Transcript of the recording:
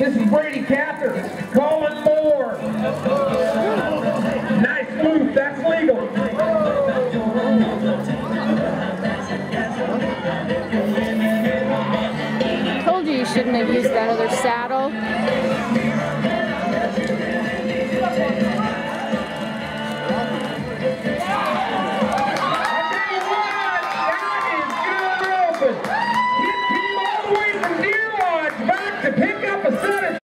This is Brady Cather. Colin Moore. Nice loop. That's legal. Told you shouldn't have used that other saddle.